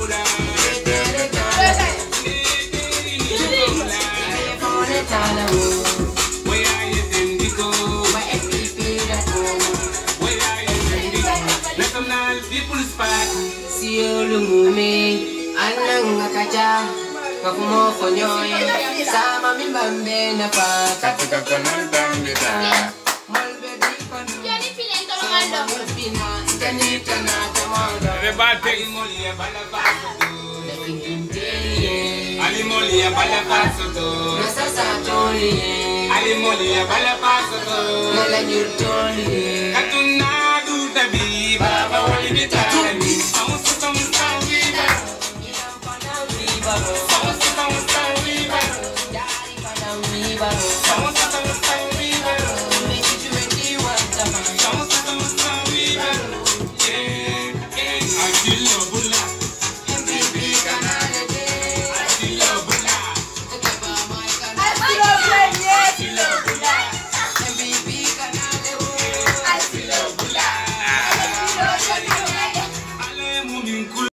Kakumo fonyoy sama mi bambe na pa katika konon tambita malbe di kono yani pina intolongando pina kani kana tamondo rebate imoli ya bala baso ali moli ya bala baso na sasa toli ali moli ya bala baso na nyurtoli katuna du tabi baba wali bitani amusu tamsa vida ila pana baba